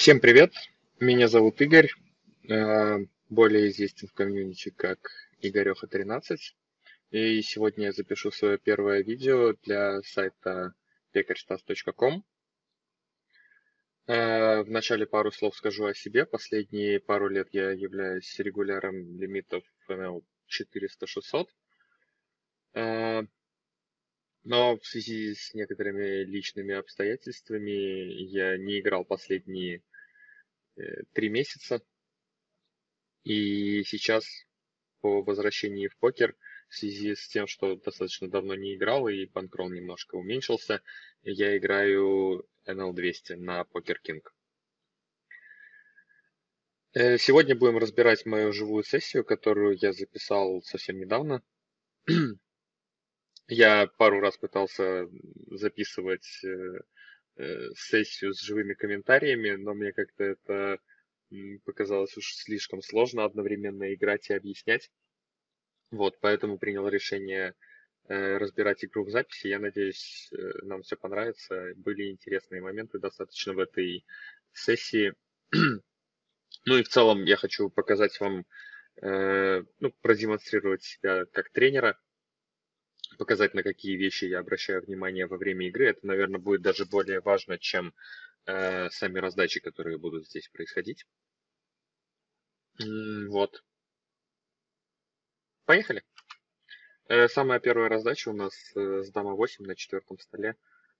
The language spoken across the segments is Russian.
Всем привет, меня зовут Игорь, более известен в комьюнити как Игореха 13. И сегодня я запишу свое первое видео для сайта pekarstav.com. Вначале пару слов скажу о себе. Последние пару лет я являюсь регуляром лимитов NL 400-600. Но в связи с некоторыми личными обстоятельствами я не играл последние 3 месяца. И сейчас по возвращении в покер, в связи с тем, что достаточно давно не играл и банкролл немножко уменьшился, я играю NL200 на Poker King. Сегодня будем разбирать мою живую сессию, которую я записал совсем недавно. Я пару раз пытался записывать сессию с живыми комментариями, но мне как-то это показалось уж слишком сложно одновременно играть и объяснять. Вот, поэтому принял решение разбирать игру в записи. Я надеюсь, нам все понравится. Были интересные моменты достаточно в этой сессии. Ну и в целом я хочу показать вам, ну, продемонстрировать себя как тренера, показать, на какие вещи я обращаю внимание во время игры. Это, наверное, будет даже более важно, чем сами раздачи, которые будут здесь происходить. Вот. Поехали. Самая первая раздача у нас с дама 8 на четвертом столе.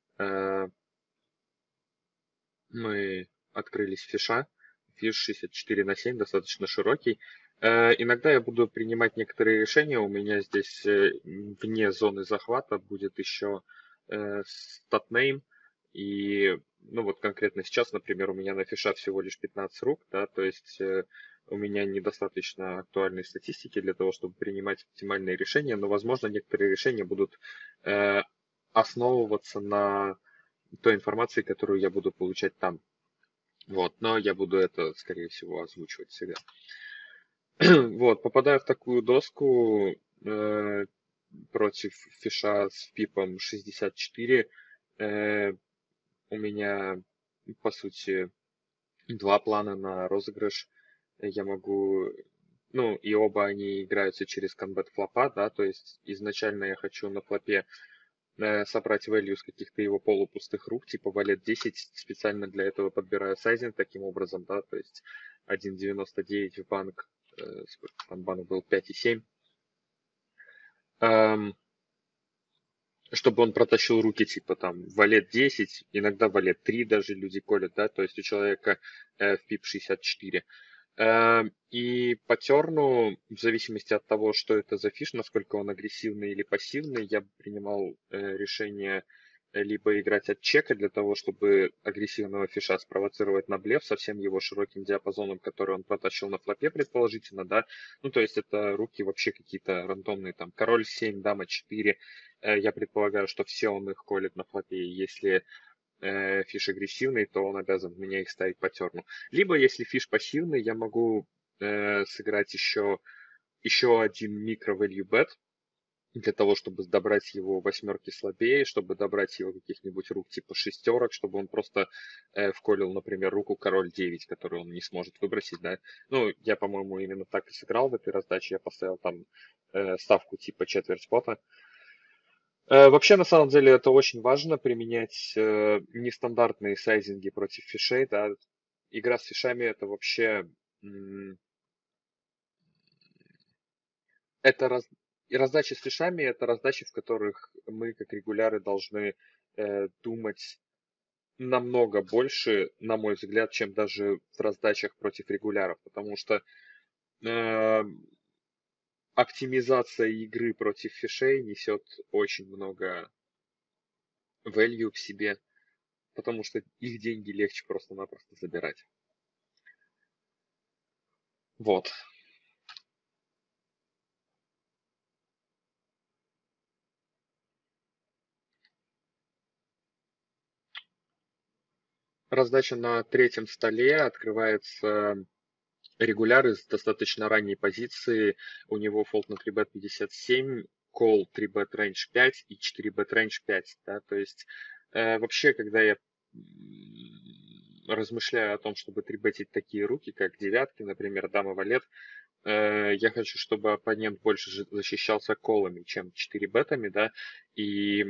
Мы открылись фиша. Фиш 64/7, достаточно широкий. Иногда я буду принимать некоторые решения. У меня здесь вне зоны захвата будет еще статнейм. И, ну вот конкретно сейчас, например, у меня на фиша всего лишь 15 рук, да, то есть у меня недостаточно актуальной статистики для того, чтобы принимать оптимальные решения, но, возможно, некоторые решения будут основываться на той информации, которую я буду получать там. Вот, но я буду это, скорее всего, озвучивать всегда. Вот, попадаю в такую доску против фиша с пипом 64. У меня, по сути, два плана на розыгрыш. Я могу, ну, и оба они играются через комбат флопа, да, то есть изначально я хочу на флопе собрать value с каких-то его полупустых рук, типа валет 10, специально для этого подбираю сайзинг таким образом, да, то есть 1.99 в банк, сколько там банк был, 5,7, чтобы он протащил руки, типа там валет 10, иногда валет 3 даже люди колят, да, то есть у человека в пип 64. И по терну, в зависимости от того, что это за фиш, насколько он агрессивный или пассивный, я бы принимал решение либо играть от чека для того, чтобы агрессивного фиша спровоцировать на блеф со всем его широким диапазоном, который он протащил на флопе, предположительно, да. Ну, то есть это руки вообще какие-то рандомные, там, король 7, дама 4. Я предполагаю, что все он их колет на флопе, и если фиш агрессивный, то он обязан меня их ставить по терну. Либо, если фиш пассивный, я могу сыграть еще один микро-value bet для того, чтобы добрать его восьмерки слабее, чтобы добрать его каких-нибудь рук типа шестерок, чтобы он просто вколил, например, руку король 9, которую он не сможет выбросить, да. Ну, я, по-моему, именно так и сыграл в этой раздаче. Я поставил там ставку типа четверть пота. Вообще, на самом деле, это очень важно применять нестандартные сайзинги против фишей, да. Игра с фишами это вообще это и раздача с фишами это раздачи, в которых мы, как регуляры, должны думать намного больше, на мой взгляд, чем даже в раздачах против регуляров, потому что э, оптимизация игры против фишей несет очень много value в себе, потому что их деньги легче просто-напросто забирать. Вот. Раздача на третьем столе, открывается регуляр из достаточно ранней позиции. У него фолд на 3bet 57, call 3bet range 5 и 4bet range 5. Да? То есть вообще, когда я размышляю о том, чтобы трибетить такие руки, как девятки, например, дама валет, я хочу, чтобы оппонент больше защищался колами, чем 4 бетами, да, и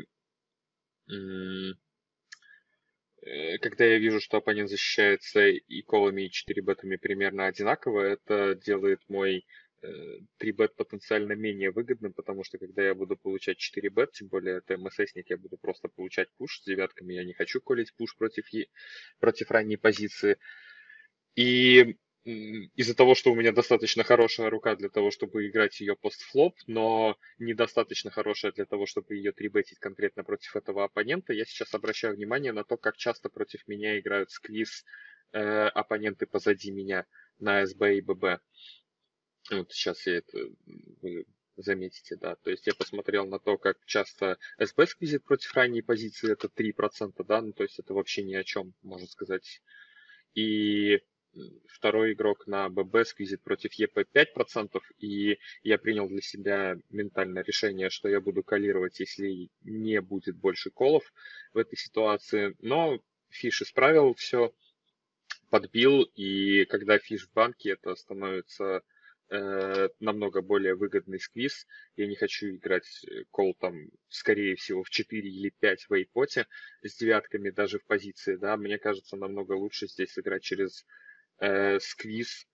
когда я вижу, что оппонент защищается и колами, и 4 бетами примерно одинаково, это делает мой 3 бет потенциально менее выгодным, потому что когда я буду получать 4 бет, тем более это МССник, я буду просто получать пуш с девятками, я не хочу колить пуш против ранней позиции. И из-за того, что у меня достаточно хорошая рука для того, чтобы играть ее постфлоп, но недостаточно хорошая для того, чтобы ее трибетить конкретно против этого оппонента, я сейчас обращаю внимание на то, как часто против меня играют сквиз оппоненты позади меня на СБ и ББ. Вот сейчас я это вы заметите, да. То есть я посмотрел на то, как часто СБ сквизит против ранней позиции, это 3%, да, ну то есть это вообще ни о чем, можно сказать. И второй игрок на ББ сквизит против ЕП 5%, и я принял для себя ментальное решение, что я буду коллировать, если не будет больше колов в этой ситуации. Но Фиш исправил все, подбил, и когда Фиш в банке, это становится намного более выгодный сквиз. Я не хочу играть кол там, скорее всего, в 4 или 5 в вейпоте с девятками даже в позиции, да, мне кажется, намного лучше здесь сыграть через сквиз.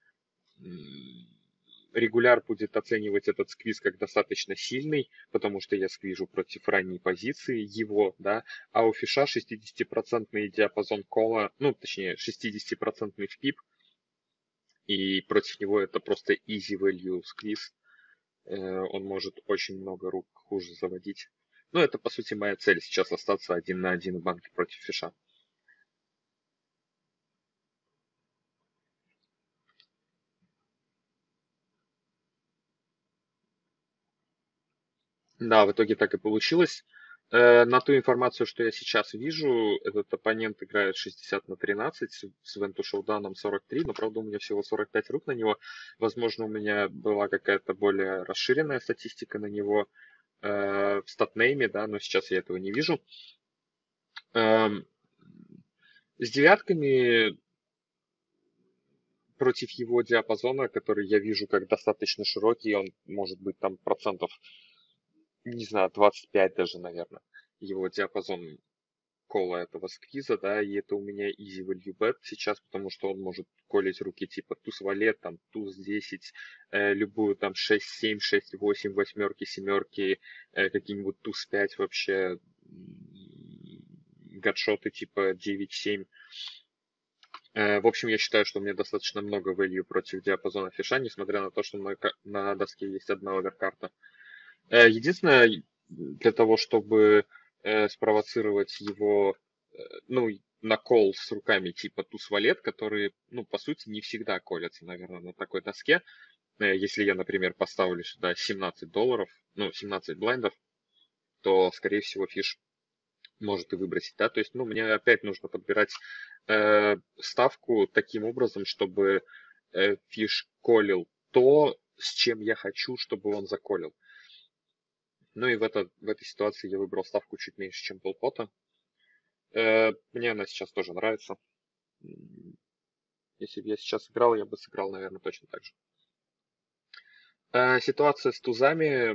Регуляр будет оценивать этот сквиз как достаточно сильный, потому что я сквижу против ранней позиции его, да, а у Фиша 60% диапазон кола, ну, точнее, 60% впип, и против него это просто easy value сквиз. Он может очень много рук хуже заводить. Ну, это, по сути, моя цель сейчас остаться 1 на 1 в банке против Фиша. Да, в итоге так и получилось. На ту информацию, что я сейчас вижу, этот оппонент играет 60/13 с Венту Шоуданом 43, но, правда, у меня всего 45 рук на него. Возможно, у меня была какая-то более расширенная статистика на него в статнейме, да, но сейчас я этого не вижу. Эм, С девятками против его диапазона, который я вижу как достаточно широкий, он может быть там процентов, не знаю, 25 даже, наверное, его диапазон кола этого сквиза, да, и это у меня easy value bet сейчас, потому что он может колить руки типа туз валет, там туз 10, любую там 6-7, 6-8, восьмерки, семерки, какие-нибудь туз 5 вообще, гадшоты типа 9-7. В общем, я считаю, что у меня достаточно много value против диапазона Фиша, несмотря на то, что на доске есть одна оверкарта. Единственное, для того, чтобы спровоцировать его, ну, на кол с руками типа туз-валет, которые, ну, по сути, не всегда колятся, наверное, на такой доске. Если я, например, поставлю сюда $17, ну, 17 блайндов, то, скорее всего, Фиш может и выбросить, да, то есть, ну, мне опять нужно подбирать ставку таким образом, чтобы Фиш колил то, с чем я хочу, чтобы он заколил. Ну и в этой ситуации я выбрал ставку чуть меньше, чем полпота. Мне она сейчас тоже нравится. Если бы я сейчас играл, я бы сыграл, наверное, точно так же. Ситуация с тузами,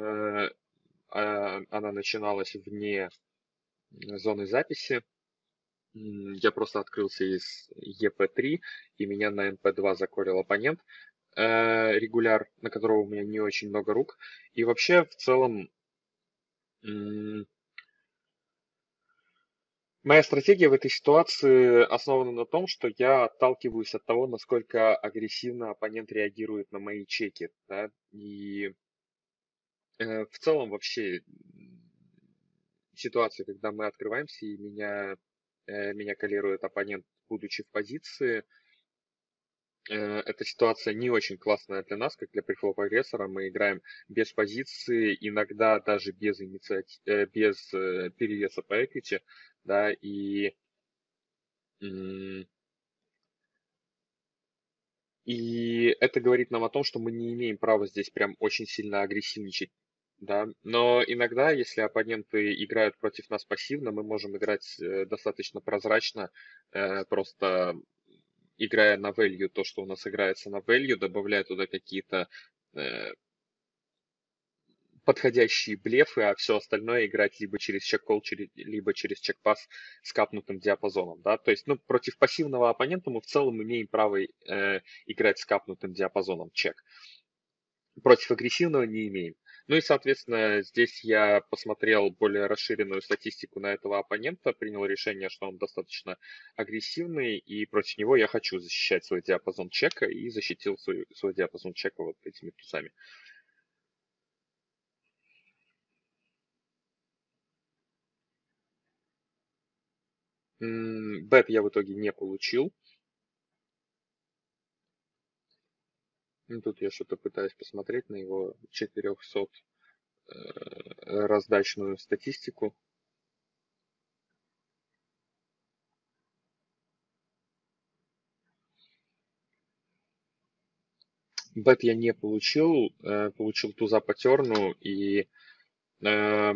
она начиналась вне зоны записи. Я просто открылся из ЕП3, и меня на НП2 заколил оппонент. Регуляр, на которого у меня не очень много рук. И вообще, в целом, моя стратегия в этой ситуации основана на том, что я отталкиваюсь от того, насколько агрессивно оппонент реагирует на мои чеки, да, и в целом вообще ситуация, когда мы открываемся и меня колирует оппонент, будучи в позиции, эта ситуация не очень классная для нас, как для префлопа агрессора. Мы играем без позиции, иногда даже без без перевеса по equity, да, и это говорит нам о том, что мы не имеем права здесь прям очень сильно агрессивничать. да. Но иногда, если оппоненты играют против нас пассивно, мы можем играть достаточно прозрачно, просто играя на value, то, что у нас играется на value, добавляя туда какие-то э, подходящие блефы, а все остальное играть либо через чек-колл, либо через чек-пас с капнутым диапазоном, да, то есть, ну, против пассивного оппонента мы в целом имеем право играть с капнутым диапазоном чек. Против агрессивного не имеем. Ну и, соответственно, здесь я посмотрел более расширенную статистику на этого оппонента, принял решение, что он достаточно агрессивный, и против него я хочу защищать свой диапазон чека, и защитил свой диапазон чека вот этими тузами. Бет я в итоге не получил. Ну, тут я что-то пытаюсь посмотреть на его 400 раздачную статистику. Бет я не получил, получил туза по терну, и э,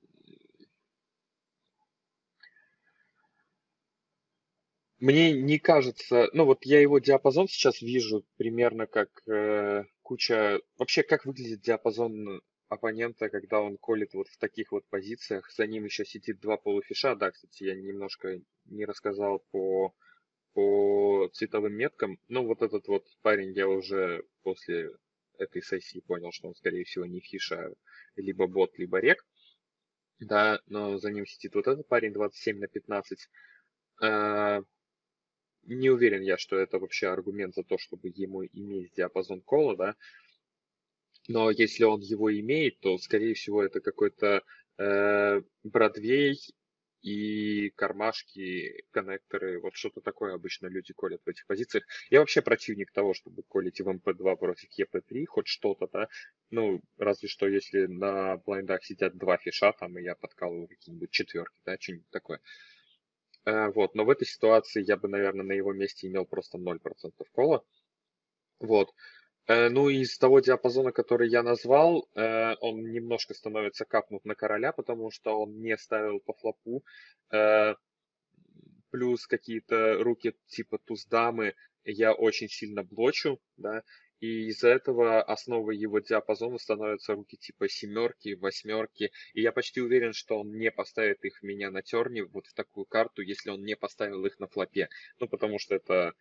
мне не кажется, ну вот я его диапазон сейчас вижу примерно как куча... Вообще, как выглядит диапазон оппонента, когда он колет вот в таких вот позициях. За ним еще сидит два полуфиша. Да, кстати, я немножко не рассказал по цветовым меткам. Ну, вот этот вот парень, я уже после этой сессии понял, что он, скорее всего, не фиш, а либо бот, либо рек. Да, но за ним сидит вот этот парень 27/15. Э, Не уверен я, что это вообще аргумент за то, чтобы ему иметь диапазон кола, да. Но если он его имеет, то, скорее всего, это какой-то Бродвей и кармашки, коннекторы, вот что-то такое обычно люди колят в этих позициях. Я вообще противник того, чтобы колить в МП2 против ЕП3, хоть что-то, да. Ну, разве что, если на блайндах сидят два фиша, там, и я подкалываю какие-нибудь четверки, да, что-нибудь такое. Вот, но в этой ситуации я бы, наверное, на его месте имел просто 0% кола. Вот. Ну, из того диапазона, который я назвал, он немножко становится капнут на короля, потому что он не ставил по флопу. Э, Плюс какие-то руки типа туз-дамы я очень сильно блочу, да, и из-за этого основой его диапазона становятся руки типа семерки, восьмерки, и я почти уверен, что он не поставит их меня на терне вот в такую карту, если он не поставил их на флопе. Ну, потому что это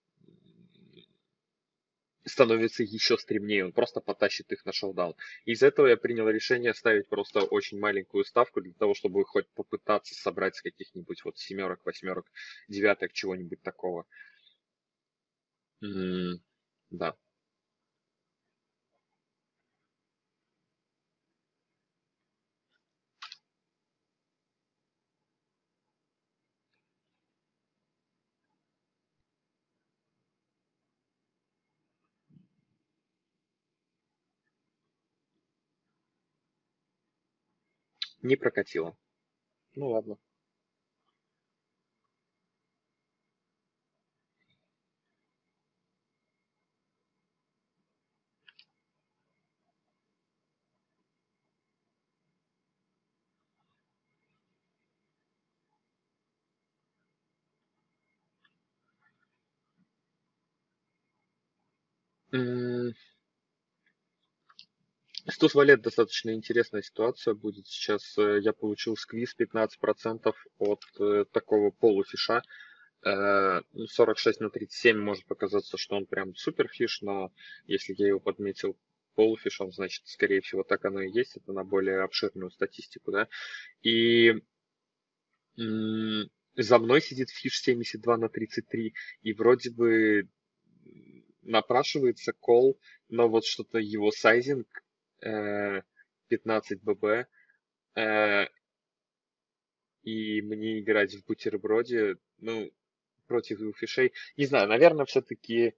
становится еще стремнее, он просто потащит их на шоудаун. Из этого я принял решение ставить просто очень маленькую ставку для того, чтобы хоть попытаться собрать с каких-нибудь вот семерок, восьмерок, девяток, чего-нибудь такого. Да, не прокатило. Ну ладно. М, С туз валет достаточно интересная ситуация будет. Сейчас я получил сквиз 15% от такого полуфиша. 46/37 может показаться, что он прям суперфиш, но если я его подметил полуфишом, значит, скорее всего, так оно и есть. Это на более обширную статистику, да. И за мной сидит фиш 72/33, и вроде бы напрашивается кол, но вот что-то его сайзинг 15 ББ, э, и мне играть в бутерброде, ну, против двух. Не знаю, наверное, все-таки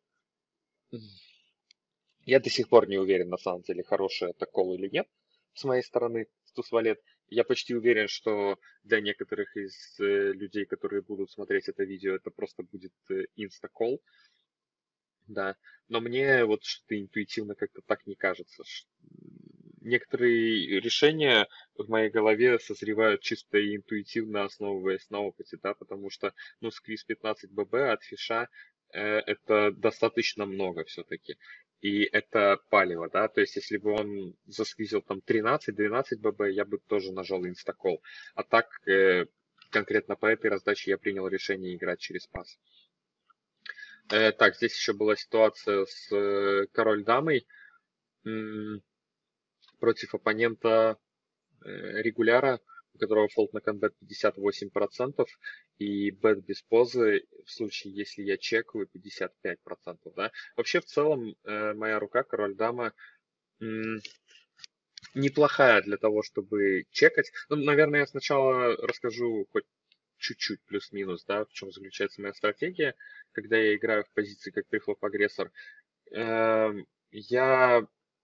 я до сих пор не уверен, на самом деле, хороший это кол или нет с моей стороны, с туз-валет. Я почти уверен, что для некоторых из людей, которые будут смотреть это видео, это просто будет инста-кол, да. Но мне вот что-то интуитивно как-то так не кажется. некоторые решения в моей голове созревают чисто интуитивно, основываясь на опыте, да, потому что, ну, сквиз 15 ББ от фиша это достаточно много все-таки. И это палево, да, то есть если бы он засквизил там 13-12 ББ, я бы тоже нажал инстакол. А так, конкретно по этой раздаче я принял решение играть через пас. Так, здесь еще была ситуация с король-дамой против оппонента регуляра, у которого фолд на конбет 58%, и бет без позы в случае, если я чекаю, 55%. Да? Вообще, в целом, моя рука, король-дама, неплохая для того, чтобы чекать. Ну, наверное, я сначала расскажу хоть чуть-чуть плюс-минус, да, в чем заключается моя стратегия, когда я играю в позиции как префлоп-агрессор. Я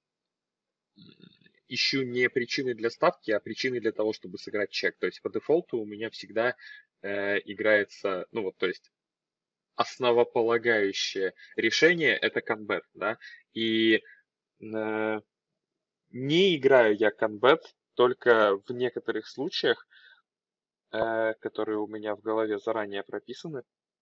ищу не причины для ставки, а причины для того, чтобы сыграть чек. То есть по дефолту у меня всегда играется, ну вот, то есть основополагающее решение это конбет, да, и не играю я конбет только в некоторых случаях, которые у меня в голове заранее прописаны.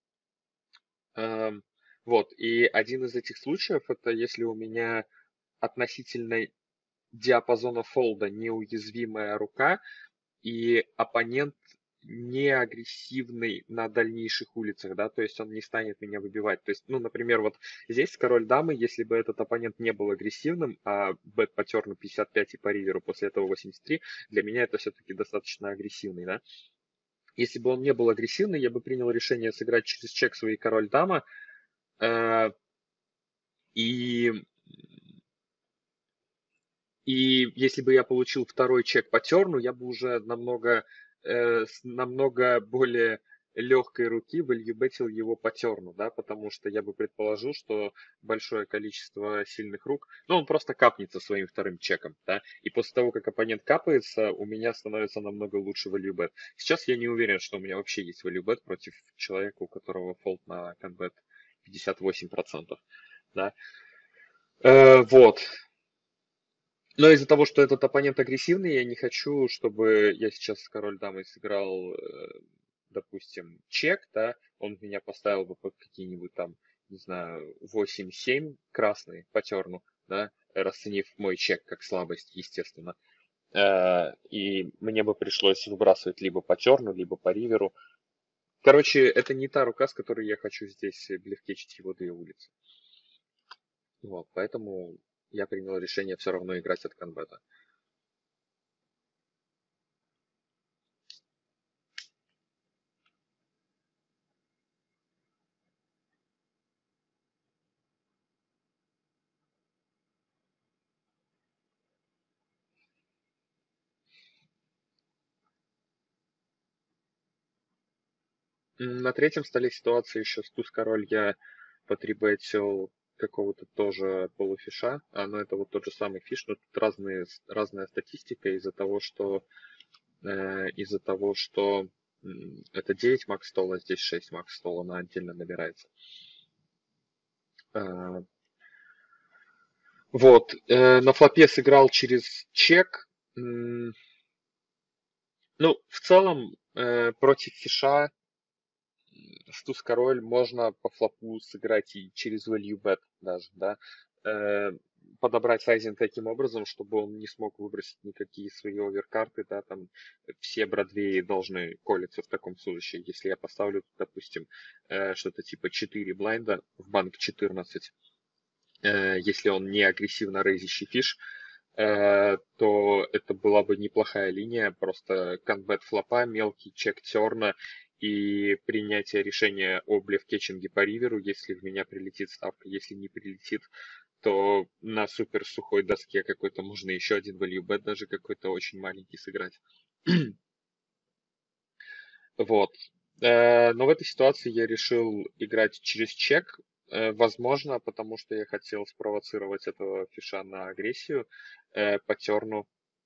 Вот, и один из этих случаев это если у меня относительно диапазона фолда неуязвимая рука, и оппонент не агрессивный на дальнейших улицах, да, то есть он не станет меня выбивать. То есть, ну, например, вот здесь король дамы, если бы этот оппонент не был агрессивным, а бет по терну 55 и по риверу после этого 83, для меня это все-таки достаточно агрессивный, да. Если бы он не был агрессивный, я бы принял решение сыграть через чек своей король дама, и И если бы я получил второй чек по терну, я бы уже с намного более легкой руки вальюбетил его по терну, да, потому что я бы предположил, что большое количество сильных рук, ну, он просто капнется своим вторым чеком, да, и после того, как оппонент капается, у меня становится намного лучше вальюбет. Сейчас я не уверен, что у меня вообще есть вальюбет против человека, у которого фолд на конбет 58%, да. Вот. Но из-за того, что этот оппонент агрессивный, я не хочу, чтобы я сейчас с король дамой сыграл, допустим, чек, да, он меня поставил бы под какие-нибудь там, не знаю, 8-7 красный по терну, да, расценив мой чек как слабость, естественно. И мне бы пришлось выбрасывать либо по терну, либо по риверу. Короче, это не та рука, с которой я хочу здесь блефкетчить его две улицы. Вот, поэтому я принял решение все равно играть от конбета. На третьем столе ситуация еще с туз-король. Я потребетил какого-то тоже полуфиша, но это вот тот же самый фиш, но тут разная статистика из-за того, что это 9 макс стола, здесь 6 макс стола, она отдельно набирается. Вот, на флопе сыграл через чек. Ну, в целом, против фиша в туз-король можно по флопу сыграть и через value bet даже, да, подобрать сайзинг таким образом, чтобы он не смог выбросить никакие свои оверкарты, да, там все бродвеи должны колиться в таком случае. Если я поставлю, допустим, что-то типа 4 блайнда в банк 14, если он не агрессивно рейзящий фиш, то это была бы неплохая линия, просто конбет флопа, мелкий чек терна и принятие решения о блефкетчинге по риверу, если в меня прилетит ставка, если не прилетит, то на супер сухой доске какой-то можно еще один value bet, даже какой-то очень маленький сыграть. Вот. Но в этой ситуации я решил играть через чек, возможно, потому что я хотел спровоцировать этого фиша на агрессию по терну,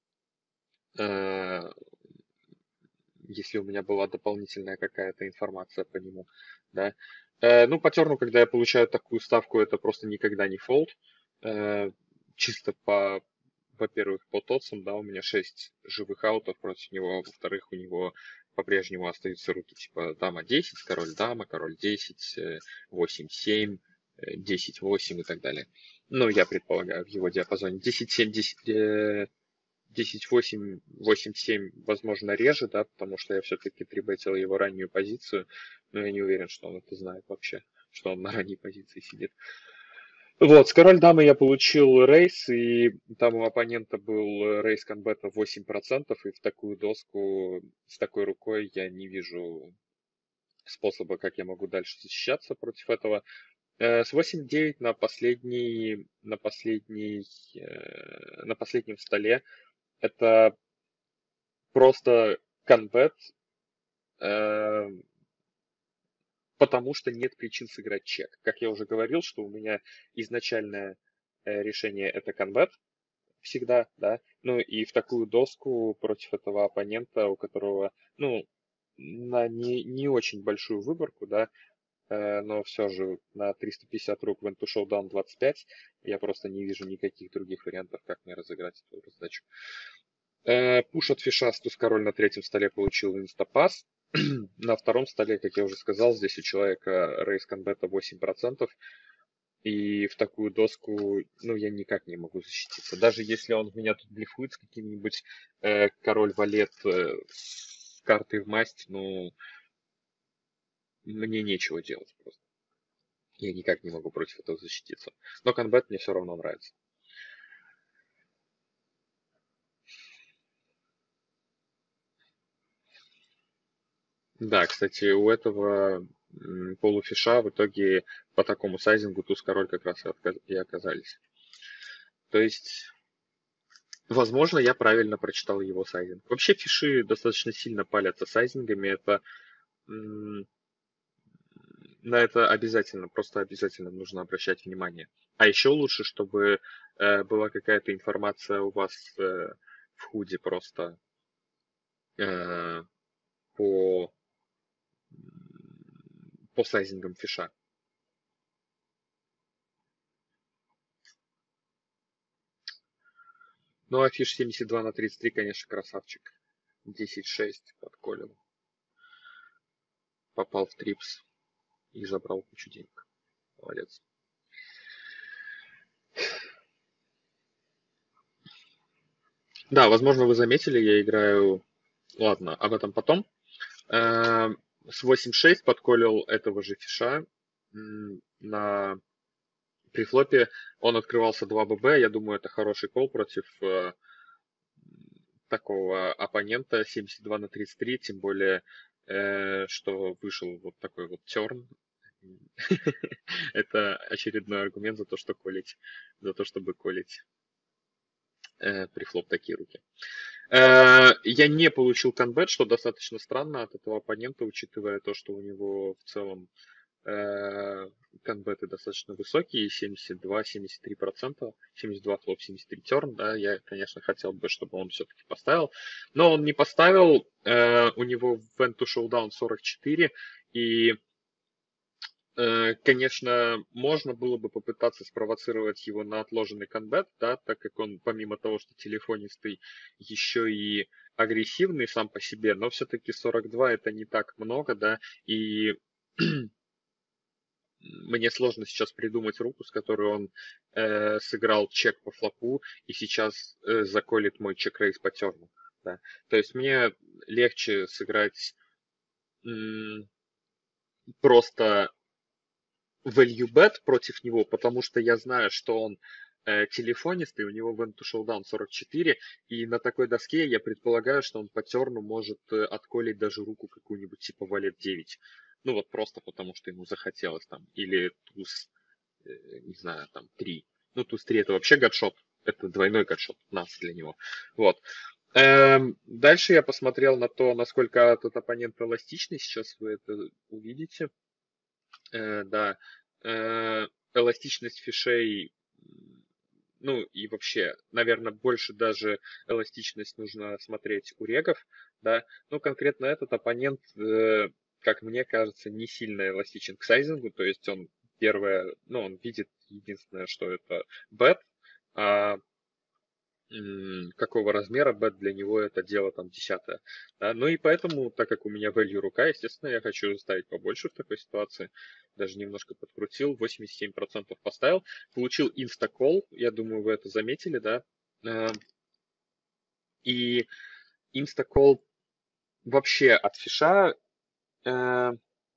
если у меня была дополнительная какая-то информация по нему, да. Ну, по терну, когда я получаю такую ставку, это просто никогда не фолд, чисто по во-первых, по тотсам, да, у меня 6 живых аутов против него, во-вторых, у него по-прежнему остаются руки типа дама 10, король 10, 8-7, 10-8 и так далее. Ну, я предполагаю, в его диапазоне 10-7, 10-8, 8-7, возможно, реже, да, потому что я все-таки трибетил его раннюю позицию, но я не уверен, что он это знает вообще, что он на ранней позиции сидит. Вот, с король дамы я получил рейс, и там у оппонента был рейс конбета 8%, и в такую доску с такой рукой я не вижу способа, как я могу дальше защищаться против этого. С 8-9 на последнем столе это просто конбет, э, потому что нет причин сыграть чек. Как я уже говорил, что у меня изначальное решение это конбет всегда, да. Ну и в такую доску против этого оппонента, у которого, ну, на не очень большую выборку, да, но все же на 350 рук в Into Showdown 25 я просто не вижу никаких других вариантов, как мне разыграть эту раздачу. Пуш от фиша, туз король на третьем столе получил инстапас. На втором столе, как я уже сказал, здесь у человека рейс конбета 8%. И в такую доску, ну, я никак не могу защититься. Даже если он меня тут блефует с каким-нибудь король-валет с картой в масть, ну, мне нечего делать просто. Я никак не могу против этого защититься. Но конбет мне все равно нравится. Да, кстати, у этого полуфиша в итоге по такому сайзингу туз-король как раз и оказались. То есть, возможно, я правильно прочитал его сайзинг. Вообще фиши достаточно сильно палятся сайзингами. Это на это обязательно, просто обязательно нужно обращать внимание. А еще лучше, чтобы была какая-то информация у вас в худе просто э, по, по сайзингам фиша. Ну, а фиш 72 на 33, конечно, красавчик. 10-6 подколил. Попал в трипс и забрал кучу денег. Молодец. Да, возможно, вы заметили, я играю... Ладно, об этом потом. С 8-6 подколил этого же фиша на при флопе. Он открывался 2 ББ. Я думаю, это хороший кол против такого оппонента 72 на 33, тем более, что вышел вот такой вот терн. Это очередной аргумент за то, что колить, за то, чтобы колить прифлоп такие руки. Я не получил конбет, что достаточно странно от этого оппонента, учитывая то, что у него в целом конбеты достаточно высокие, 72-73%, 72 флоп, 73 терн, да, я, конечно, хотел бы, чтобы он все-таки поставил, но он не поставил, у него в End to Showdown 44, и конечно, можно было бы попытаться спровоцировать его на отложенный конбет, да, так как он, помимо того, что телефонистый, еще и агрессивный сам по себе, но все-таки 42 это не так много, да, и мне сложно сейчас придумать руку, с которой он сыграл чек по флопу и сейчас заколет мой чек-рейс по терну. Да. То есть мне легче сыграть просто value bet против него, потому что я знаю, что он телефонист, и у него went to showdown 44, и на такой доске я предполагаю, что он по терну может отколить даже руку какую-нибудь типа валет 9. Ну вот просто потому, что ему захотелось там. Или туз, не знаю, там 3. Ну туз 3 это вообще гадшот. Это двойной гадшот. Нас для него. Вот. Дальше я посмотрел на то, насколько этот оппонент эластичный. Сейчас вы это увидите. Да, эластичность фишей, ну и вообще, наверное, больше даже эластичность нужно смотреть у регов, да. Ну, конкретно этот оппонент, как мне кажется, не сильно эластичен к сайзингу, то есть он первое, ну, он видит единственное, что это бет, а какого размера бет для него это дело там десятое. Да? Ну и поэтому, так как у меня value рука, естественно, я хочу ставить побольше в такой ситуации. Даже немножко подкрутил, 87% поставил. Получил инстакол, я думаю, вы это заметили, да? Э, И инстакол вообще от фиша э,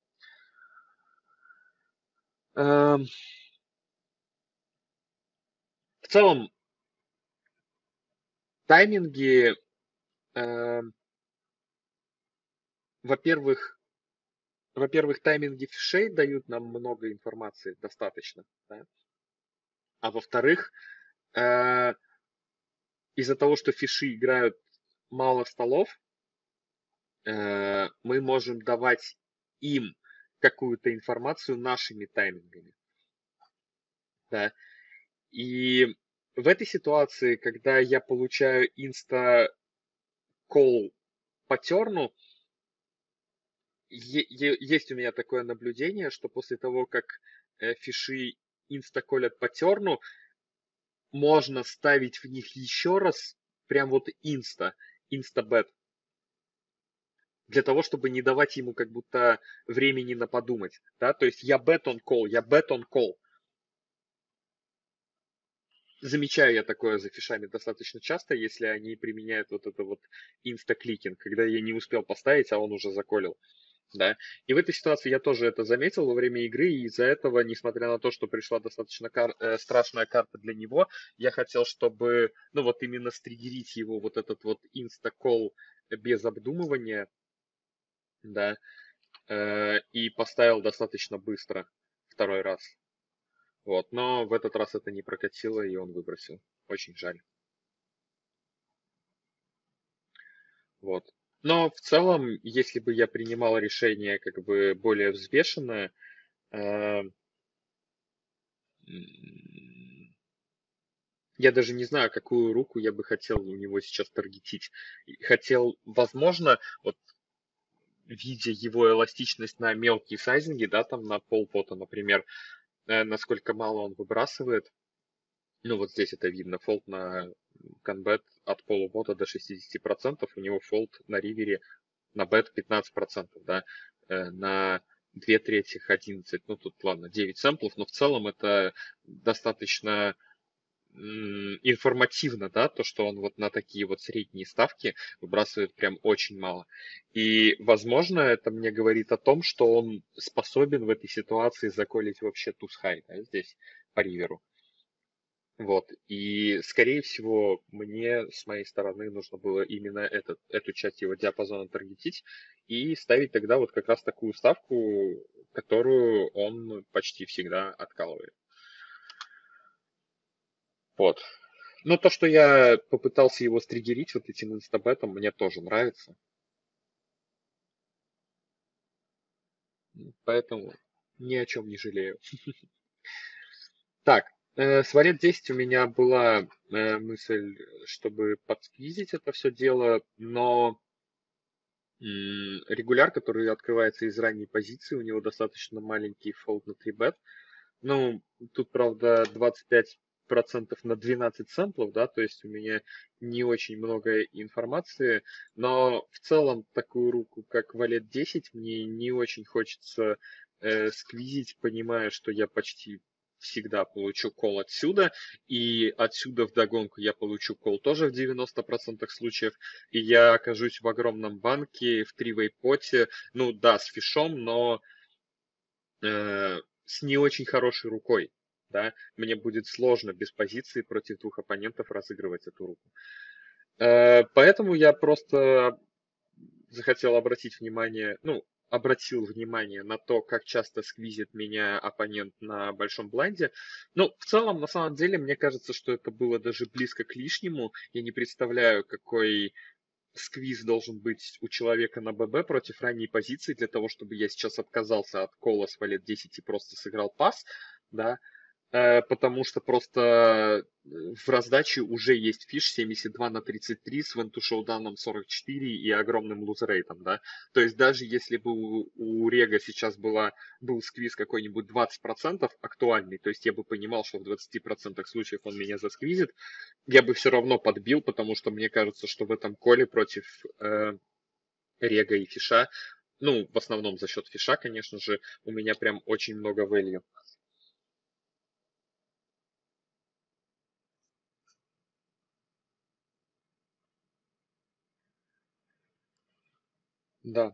э, в целом тайминги, э, во-первых, во-первых, тайминги фишей дают нам много информации, достаточно, да? А во-вторых, э, из-за того, что фиши играют мало столов, мы можем давать им какую-то информацию нашими таймингами, да? И в этой ситуации, когда я получаю инста-колл по терну, есть у меня такое наблюдение, что после того, как фиши инстаколят по терну, можно ставить в них еще раз прям вот инста-бет, для того, чтобы не давать ему как будто времени на подумать, да, то есть я bet on call, я bet on call. Замечаю я такое за фишами достаточно часто, если они применяют вот это вот инста-кликинг, когда я не успел поставить, а он уже заколил. Да. И в этой ситуации я тоже это заметил во время игры, и из-за этого, несмотря на то, что пришла достаточно страшная карта для него, я хотел, чтобы, ну вот именно стригерить его вот этот вот инста-колл без обдумывания, да, и поставил достаточно быстро второй раз. Вот, но в этот раз это не прокатило, и он выбросил. Очень жаль. Вот. Но в целом, если бы я принимал решение как бы более взвешенное, э, я даже не знаю, какую руку я бы хотел у него сейчас таргетить. Хотел, возможно, вот видя его эластичность на мелкие сайзинги, да, там на полпота, например, насколько мало он выбрасывает. Ну, вот здесь это видно. Фолд на конбет от полупота до 60%. У него фолд на ривере на бет 15%, да, на 2/3 11. Ну, тут, ладно, 9 сэмплов, но в целом это достаточно информативно, да, то, что он вот на такие вот средние ставки выбрасывает прям очень мало. И, возможно, это мне говорит о том, что он способен в этой ситуации заколить вообще туз хай, да, здесь по риверу. Вот. И, скорее всего, мне с моей стороны нужно было именно эту часть его диапазона таргетить и ставить тогда вот как раз такую ставку, которую он почти всегда откалывает. Вот. Но то, что я попытался его стригерить вот этим инстабетом, мне тоже нравится. Поэтому ни о чем не жалею. Так, с валет 10 у меня была мысль, чтобы подсквизить это все дело, но регуляр, который открывается из ранней позиции, у него достаточно маленький фолд на 3-бет. Ну, тут, правда, 25% на 12 сэмплов, да, то есть у меня не очень много информации, но в целом такую руку, как валет 10, мне не очень хочется сквизить, понимая, что я почти всегда получу кол отсюда, и отсюда вдогонку я получу кол тоже в 90% случаев, и я окажусь в огромном банке, в тривей-поте, ну да, с фишом, но с не очень хорошей рукой, да, мне будет сложно без позиции против двух оппонентов разыгрывать эту руку. Поэтому я просто захотел обратить внимание, ну, обратил внимание на то, как часто сквизит меня оппонент на большом блайнде. Ну, в целом, на самом деле, мне кажется, что это было даже близко к лишнему. Я не представляю, какой сквиз должен быть у человека на ББ против ранней позиции для того, чтобы я сейчас отказался от кола с валет 10 и просто сыграл пас, да. потому что просто в раздаче уже есть фиш 72/33 с венту шоуданом 44 и огромным лузрейтом, да. То есть даже если бы у Рега сейчас был сквиз какой-нибудь 20% актуальный, то есть я бы понимал, что в 20% случаев он меня засквизит, я бы все равно подбил, потому что мне кажется, что в этом коле против Рега и фиша, ну, в основном за счет фиша, конечно же, у меня прям очень много value. Да.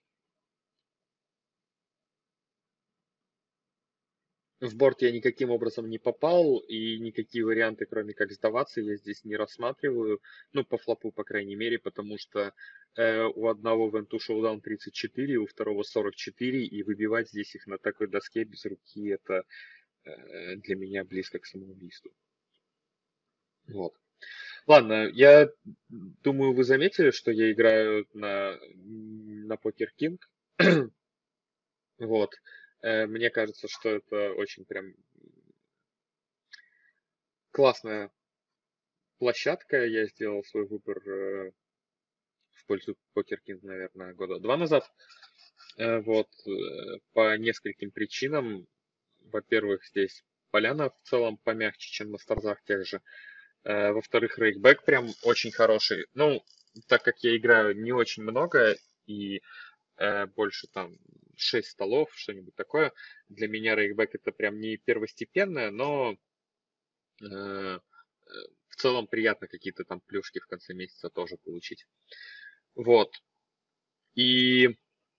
В борт я никаким образом не попал, и никакие варианты, кроме как сдаваться, я здесь не рассматриваю. Ну, по флопу, по крайней мере, потому что у одного Венту Showdown 34, у второго 44, и выбивать здесь их на такой доске без руки, это для меня близко к самоубийству. Вот. Ладно, я думаю, вы заметили, что я играю на Покер Кинг. Вот. Мне кажется, что это очень прям классная площадка. Я сделал свой выбор в пользу Покер Кинг, наверное, года два назад. Вот, по нескольким причинам. Во-первых, здесь поляна в целом помягче, чем на стартах тех же. Во-вторых, рейкбэк прям очень хороший. Ну, так как я играю не очень много и больше там 6 столов, что-нибудь такое, для меня рейкбэк это прям не первостепенное, но э, в целом приятно какие-то там плюшки в конце месяца тоже получить. Вот. И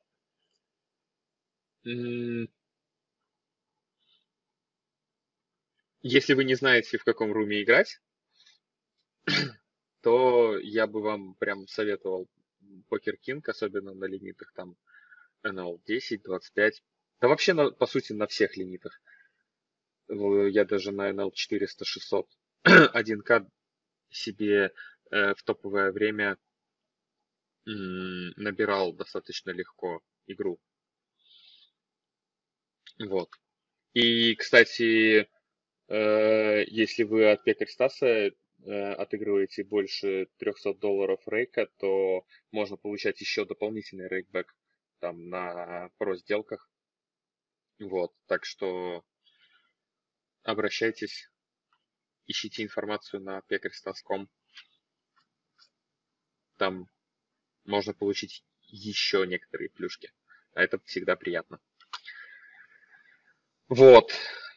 если вы не знаете, в каком руме играть, то я бы вам прям советовал Покер Кинг, особенно на лимитах там NL 10, 25. Да вообще, по сути, на всех лимитах. Я даже на NL 400, 600 1К себе в топовое время набирал достаточно легко игру. Вот. И, кстати, если вы от Пекарь отыгрываете больше $300 рейка, то можно получать еще дополнительный рейкбэк там на про-сделках. Вот, так что обращайтесь, ищите информацию на pekarstas.com. Там можно получить еще некоторые плюшки. А это всегда приятно. Вот.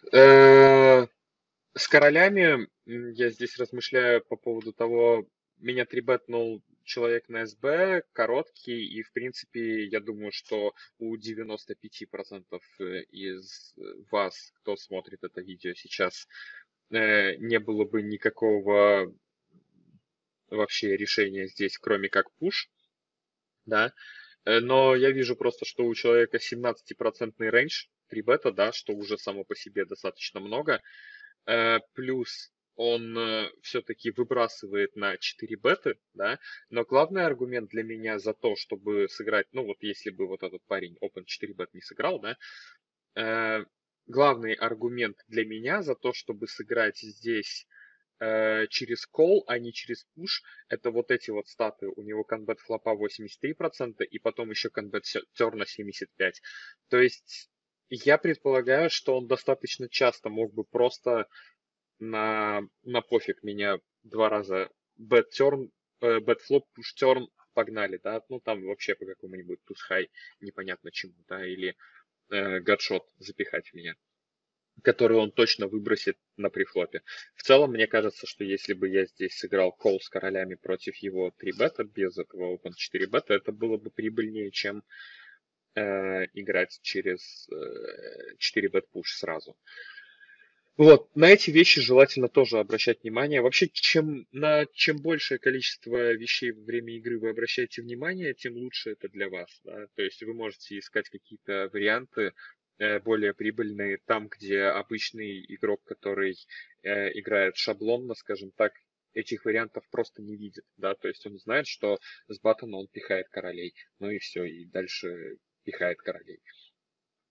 С королями я здесь размышляю по поводу того, меня трибетнул человек на СБ, короткий, и, в принципе, я думаю, что у 95% из вас, кто смотрит это видео сейчас, не было бы никакого вообще решения здесь, кроме как пуш, да. Но я вижу просто, что у человека 17% рейндж 3 бета, да, что уже само по себе достаточно много. Плюс он все-таки выбрасывает на 4 беты, да, но главный аргумент для меня за то, чтобы сыграть, ну вот если бы вот этот парень Open 4 бет не сыграл, да, главный аргумент для меня за то, чтобы сыграть здесь через call, а не через push, это вот эти вот статы. У него конбет флопа 83% и потом еще конбет терна 75%. То есть я предполагаю, что он достаточно часто мог бы просто на пофиг меня два раза bet turn, bet flop, push turn, погнали, да, ну там вообще по какому-нибудь туз high непонятно чему, да, или гадшот запихать в меня, который он точно выбросит на префлопе. В целом, мне кажется, что если бы я здесь сыграл кол с королями против его 3 бета без этого open 4 бета, это было бы прибыльнее, чем играть через 4 бет пуш сразу. Вот, на эти вещи желательно тоже обращать внимание. Вообще, чем большее количество вещей во время игры вы обращаете внимание, тем лучше это для вас. Да? То есть вы можете искать какие-то варианты более прибыльные там, где обычный игрок, который играет шаблонно, скажем так, этих вариантов просто не видит. Да? То есть он знает, что с баттона он пихает королей. Ну и все, и дальше пихает королей.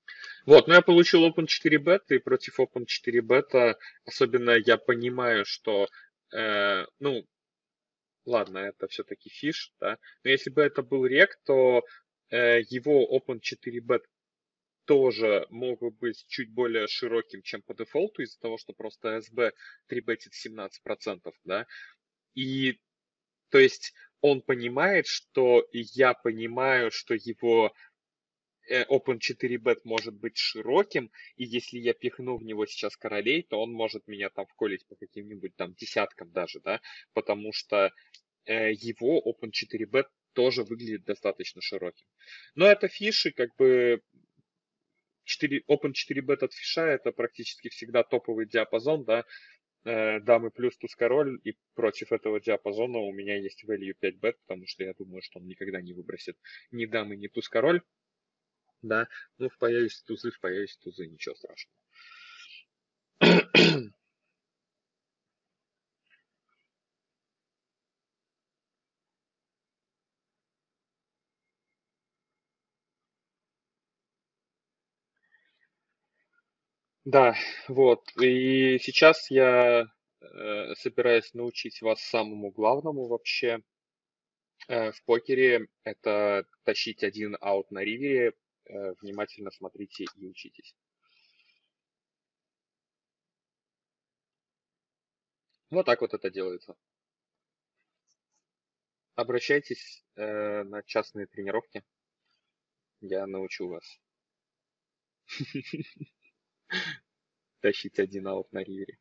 Вот, но я получил Open 4 бета, и против Open 4 бета, особенно я понимаю, что, ну, ладно, это все-таки фиш, да, но если бы это был рек, то его Open 4 бет тоже мог бы быть чуть более широким, чем по дефолту, из-за того, что просто SB 3 бетит 17%, да, и то есть он понимает, что и я понимаю, что его Open 4bet может быть широким, и если я пихну в него сейчас королей, то он может меня там вколить по каким-нибудь там десяткам даже, да, потому что его Open 4bet тоже выглядит достаточно широким. Но это фиши, как бы 4, Open 4bet от фиша это практически всегда топовый диапазон, да, дамы плюс туз король, и против этого диапазона у меня есть value 5 бет, потому что я думаю, что он никогда не выбросит ни дамы, ни туз король. Да, ну, в появились тузы, ничего страшного. Да, вот. И сейчас я собираюсь научить вас самому главному вообще в покере. Это тащить один аут на ривере. Внимательно смотрите и учитесь. Вот так вот это делается. Обращайтесь на частные тренировки. Я научу вас тащить один аут на ривере.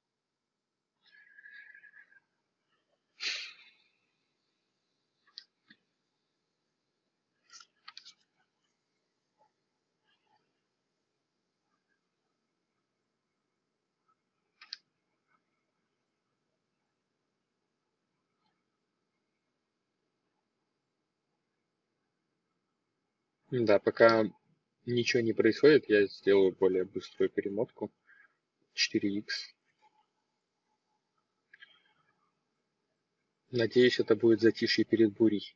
Да, пока ничего не происходит, я сделаю более быструю перемотку. 4х. Надеюсь, это будет затишье перед бурей.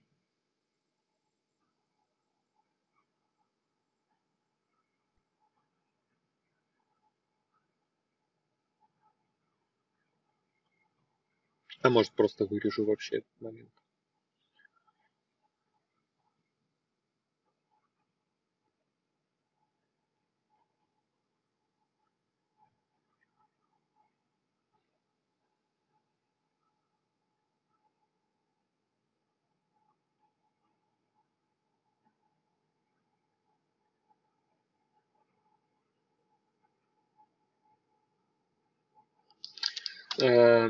А может, просто вырежу вообще этот момент. Э,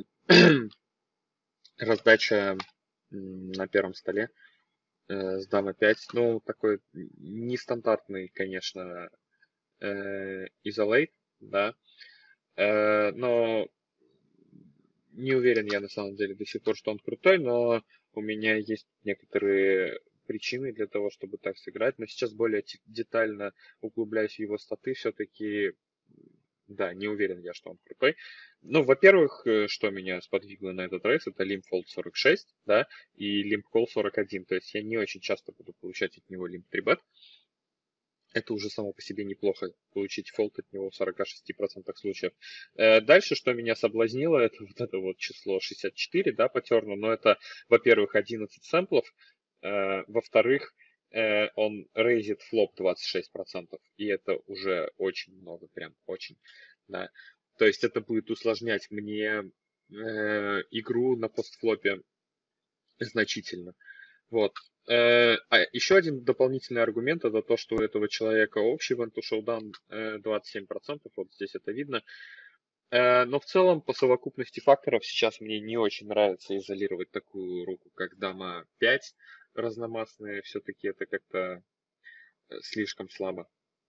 Раздача на первом столе с дама 5. Ну, такой нестандартный, конечно, изолейт, да. Но не уверен я на самом деле до сих пор, что он крутой, но у меня есть некоторые причины для того, чтобы так сыграть. Но сейчас более детально углубляюсь в его статы, все-таки, да, не уверен я, что он крутой. Ну, во-первых, что меня сподвигло на этот рейс, это Limpfold 46, да, и Limpcall 41. То есть я не очень часто буду получать от него Limp 3 bet. Это уже само по себе неплохо, получить фолд от него в 46% случаев. Дальше, что меня соблазнило, это вот это вот число 64, да, по терну, но это, во-первых, 11 сэмплов, во-вторых, он рейзит флоп 26%, и это уже очень много, прям очень, да. То есть это будет усложнять мне игру на постфлопе значительно. Вот. А еще один дополнительный аргумент это то, что у этого человека общий win to showdown 27%, вот здесь это видно. Но в целом по совокупности факторов сейчас мне не очень нравится изолировать такую руку, как дама 5 разномастная. Все-таки это как-то слишком слабо.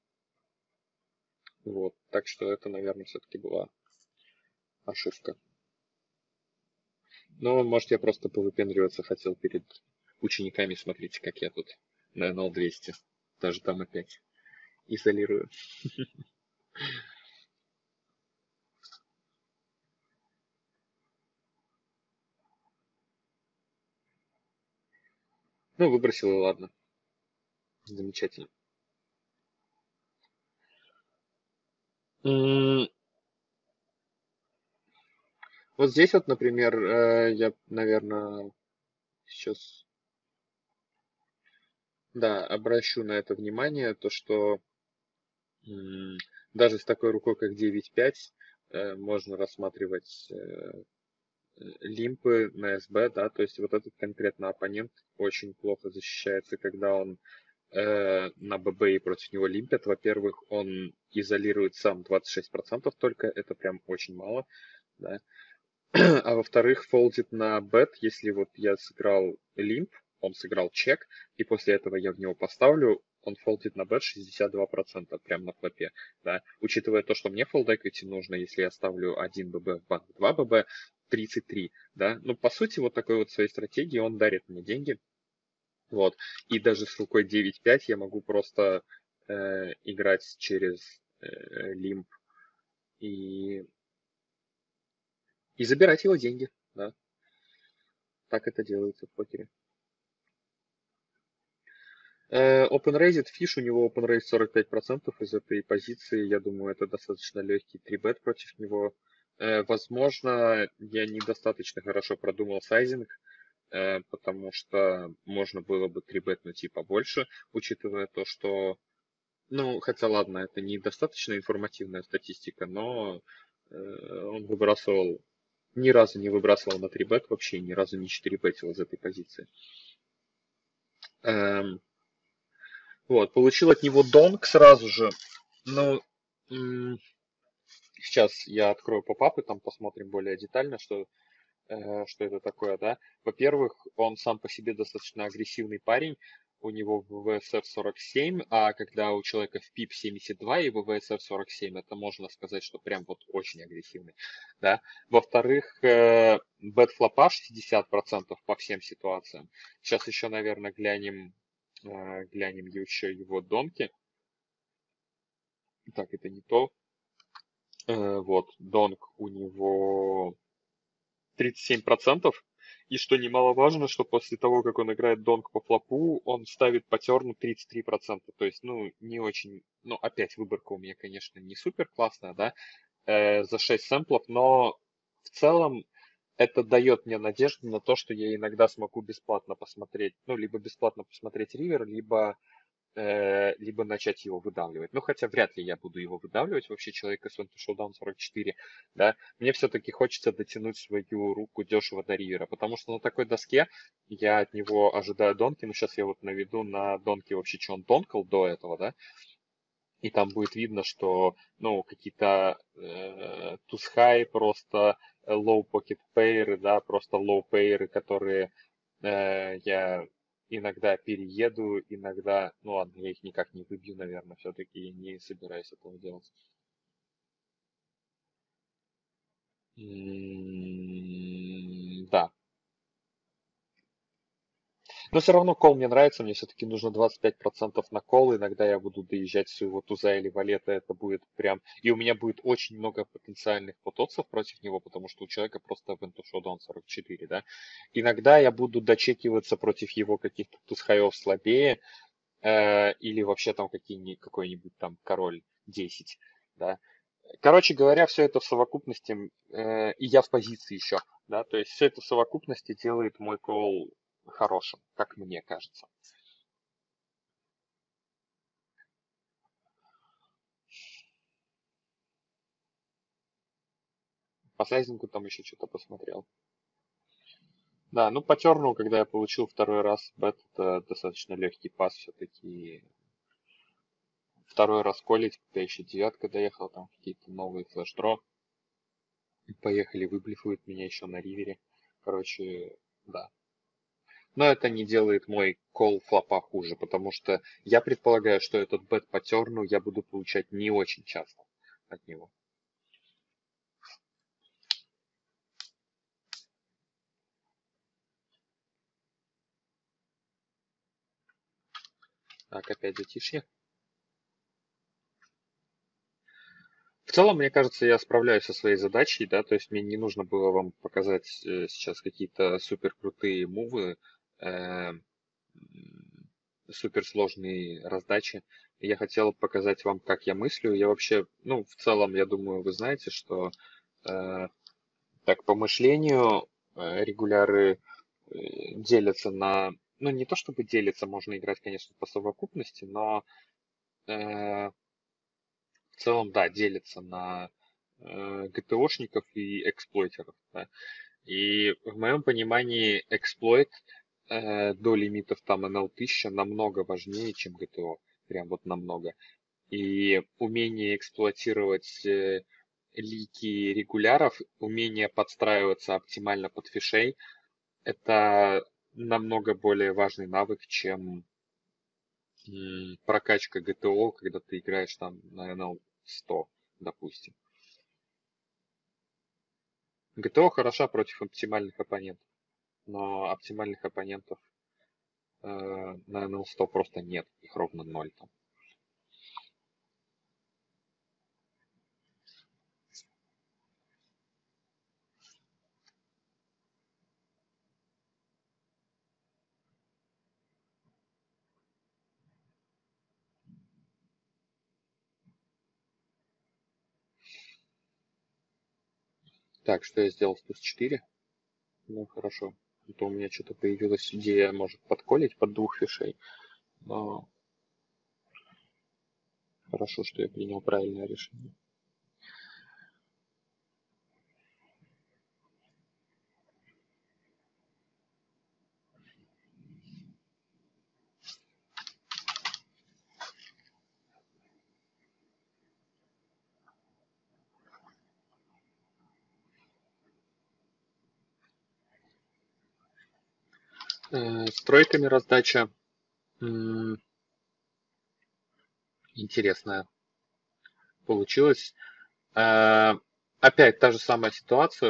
Вот. Так что это, наверное, все-таки была ошибка. Но, может, я просто повыпендриваться хотел перед учениками. Смотрите, как я тут на NL200. Даже там опять изолирую. Ну, выбросил и ладно. Замечательно. М, Вот здесь вот, например, я, наверное, сейчас, да, обращу на это внимание, то что м, даже с такой рукой, как 9.5, можно рассматривать лимпы на СБ, да, то есть вот этот конкретно оппонент очень плохо защищается, когда он на ББ и против него лимпят. Во-первых, он изолирует сам 26% только, это прям очень мало, да. А во-вторых, фолдит на бет, если вот я сыграл лимп, он сыграл чек, и после этого я в него поставлю, он фолдит на бет 62% прям на флопе, да. Учитывая то, что мне фолдекать нужно, если я ставлю 1 ББ в банк, 2 ББ, 33, да. Ну, по сути, вот такой вот своей стратегией он дарит мне деньги, вот. И даже с рукой 9-5 я могу просто играть через лимп и, и забирать его деньги, да. Так это делается в покере. OpenRaised Fish, у него OpenRaise 45% из этой позиции. Я думаю, это достаточно легкий 3-бет против него. Возможно, я недостаточно хорошо продумал сайзинг, потому что можно было бы 3-бетнуть и побольше, учитывая то, что... Ну, хотя ладно, это недостаточно информативная статистика, но он выбрасывал... Ни разу не выбрасывал на 3-бет вообще, ни разу не 4-бетил из этой позиции. Эм, Вот, получил от него донг сразу же. Ну, сейчас я открою попап и там посмотрим более детально, что это такое, да. Во-первых, он сам по себе достаточно агрессивный парень. У него ВВСР 47, а когда у человека в ПИП 72 и ВВСР 47, это можно сказать, что прям вот очень агрессивный, да. Во-вторых, бэтфлопа 60% по всем ситуациям. Сейчас еще, наверное, глянем еще его донки. Так, это не то. Вот, донг у него 37%. И что немаловажно, что после того, как он играет донг по флопу, он ставит по терну 33%. То есть, ну, не очень... Ну, опять выборка у меня, конечно, не супер классная, да, за 6 сэмплов, но в целом это дает мне надежду на то, что я иногда смогу бесплатно посмотреть, ну, либо бесплатно посмотреть ривер, либо начать его выдавливать. Ну, хотя вряд ли я буду его выдавливать, вообще человека с Went to Showdown 44, да. Мне все-таки хочется дотянуть свою руку дешево до ривера, потому что на такой доске я от него ожидаю донки, ну, сейчас я вот наведу на донки вообще, что он донкал до этого, да, и там будет видно, что, ну, какие-то тусхай просто low pocket pair, да, просто low pair, которые я иногда перееду, иногда, ну ладно, я их никак не выбью, наверное, все-таки не собираюсь этого делать. Да. Но все равно кол мне нравится, мне все-таки нужно 25% на кол, иногда я буду доезжать своего туза или валета, это будет прям... И у меня будет очень много потенциальных потоцев против него, потому что у человека просто Went to Showdown 44, да. Иногда я буду дочекиваться против его каких-то тузхаев слабее, или вообще там какой-нибудь там король 10, да. Короче говоря, все это в совокупности, и я в позиции еще, да, то есть все это в совокупности делает мой кол хорошим, как мне кажется. По сайзингу там еще что-то посмотрел. Да, ну по терну, когда я получил второй раз бет, это достаточно легкий пас все-таки. Второй раз колить, когда еще девятка доехала, там какие-то новые флеш-дро. Поехали, выблифуют меня еще на ривере. Короче, да. Но это не делает мой кол флопа хуже, потому что я предполагаю, что этот бет по терну я буду получать не очень часто от него. Так, опять затишье. В целом, мне кажется, я справляюсь со своей задачей, да, то есть мне не нужно было вам показать сейчас какие-то супер крутые мувы, суперсложные раздачи. Я хотел показать вам, как я мыслю. Я вообще, ну, в целом, я думаю, вы знаете, что так, по мышлению регуляры делятся на... Ну, не то чтобы делятся, можно играть, конечно, по совокупности, но в целом, да, делятся на ГТОшников и эксплойтеров. Да. И в моем понимании эксплойт до лимитов там NL1000 намного важнее, чем ГТО. Прям вот намного. И умение эксплуатировать лики регуляров, умение подстраиваться оптимально под фишей, это намного более важный навык, чем прокачка ГТО, когда ты играешь там на NL100, допустим. ГТО хороша против оптимальных оппонентов, но оптимальных оппонентов на NL100 просто нет, их ровно ноль там. Так, что я сделал с плюс 4? Ну, хорошо. Это у меня что-то появилась идея, может, подколить под двух фишей. Но хорошо, что я принял правильное решение. С тройками раздача интересная получилась. Опять та же самая ситуация,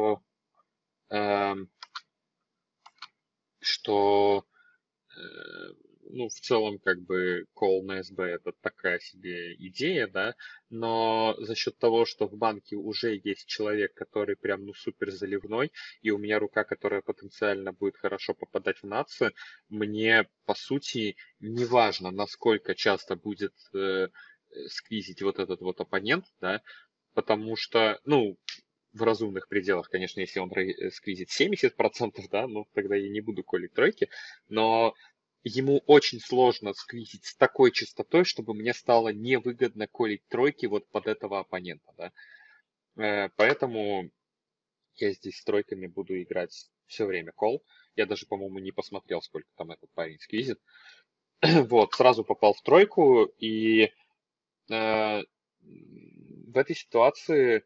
что ну, в целом, как бы, call на СБ это такая себе идея, да, но за счет того, что в банке уже есть человек, который прям, ну, супер заливной, и у меня рука, которая потенциально будет хорошо попадать в нации, мне, по сути, не важно, насколько часто будет сквизить вот этот вот оппонент, да, потому что, ну, в разумных пределах, конечно, если он сквизит 70%, да, ну, тогда я не буду колить тройки, но ему очень сложно сквизить с такой частотой, чтобы мне стало невыгодно колить тройки вот под этого оппонента, да. Поэтому я здесь с тройками буду играть все время кол. Я даже, по-моему, не посмотрел, сколько там этот парень сквизит. Вот, сразу попал в тройку, и в этой ситуации